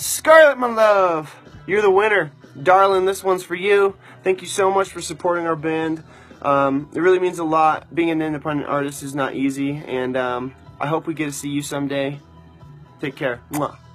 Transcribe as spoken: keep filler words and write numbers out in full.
Scarlett, my love, you're the winner. Darling, this one's for you. Thank you so much for supporting our band. Um, it really means a lot. Being an independent artist is not easy, and um, I hope we get to see you someday. Take care. Mwah.